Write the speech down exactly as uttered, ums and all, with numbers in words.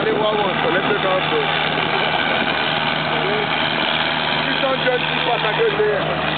aller voir où on se lève dans le dos. six cents jeunes qui passent à côté.